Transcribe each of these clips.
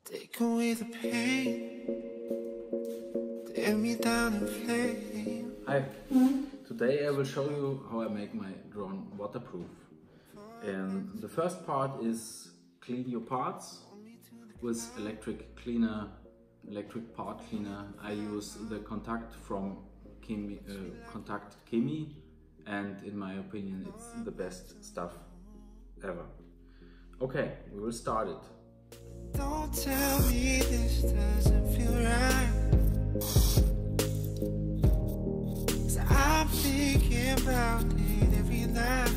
Take away the pain, tear me down in flame. Hi, today I will show you how I make my drone waterproof. And the first part is clean your parts with electric part cleaner. I use the Contact from Contact Chemi, and in my opinion it's the best stuff ever. Okay, we will start it. Don't tell me this doesn't feel right, 'cause I'm thinking about it every night.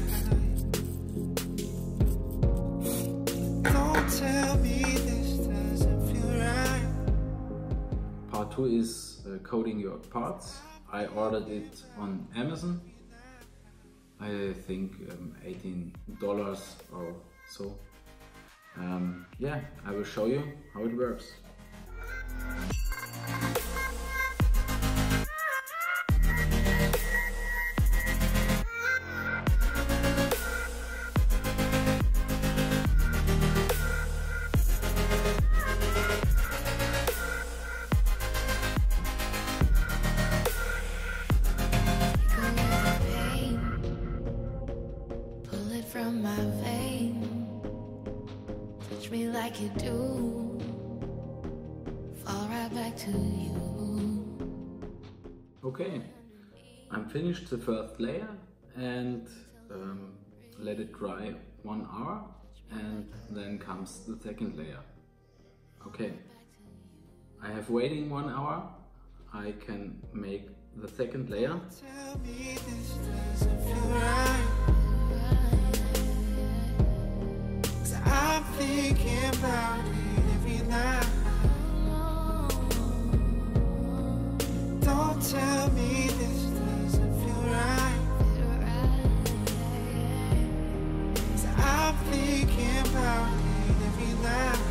Don't tell me this doesn't feel right. Part 2 is coding your parts. I ordered it on Amazon. I think $18 or so. Yeah, I will show you how it works. Pull it from my vein, touch me like you do, fall right back to you. Okay, I'm finished the first layer and let it dry 1 hour, and then comes the second layer. Okay, I have waiting 1 hour. I can make the second layer. Tell me this doesn't feel right, 'cause I'm thinking about it every night. Don't tell me this doesn't feel right, 'cause I'm thinking about it every night.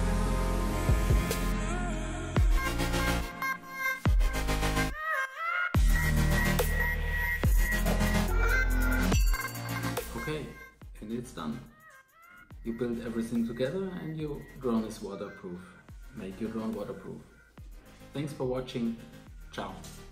Okay, and it's done. You build everything together and your drone is waterproof. Make your drone waterproof. Thanks for watching. Ciao.